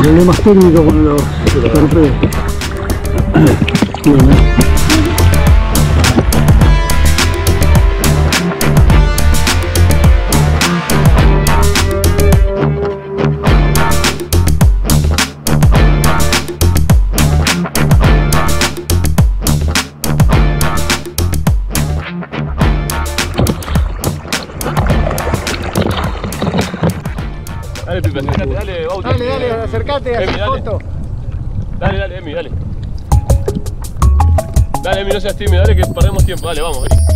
problemas técnicos con los torpedos. Bien, Dale, Pipe, acércate, dale, Bauti. Dale, acércate, haz foto. Dale, Emi, dale. Dale, Emi, no seas tímido, dale que perdemos tiempo, dale, vamos, vení.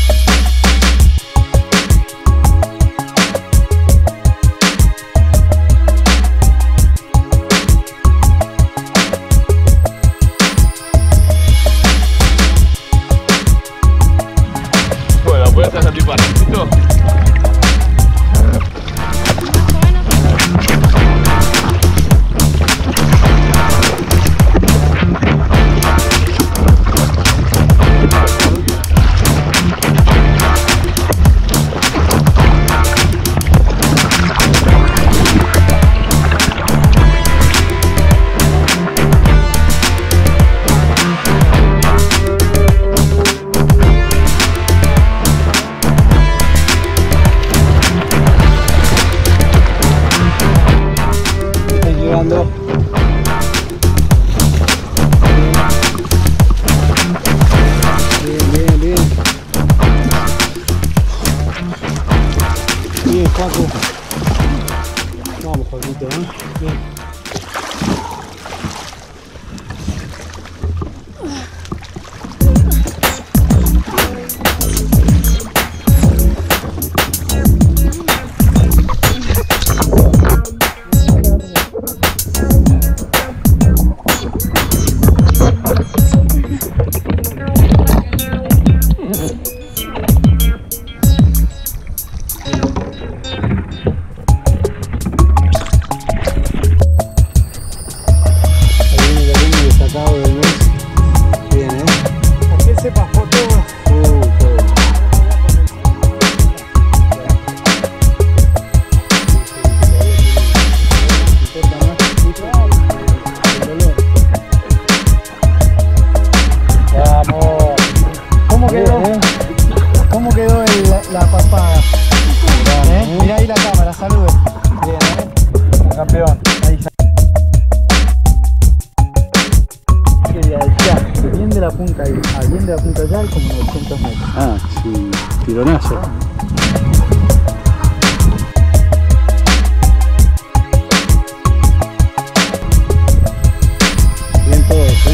Bueno, puedes hacer antipar, ¿listo? Bien, Paco. Vamos, Paquito, ¿eh? Bien. ¿Cómo quedó la papada? Mirá ahí la cámara, salude. Bien, campeón. Ahí de allá, bien de la punta ahí, bien de la punta allá, como 900 metros. Ah, sí, tironazo. Bien todos, ¿eh?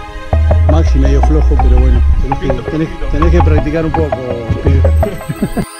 Maxi medio flojo, pero bueno, tenés que practicar un poco, pibe.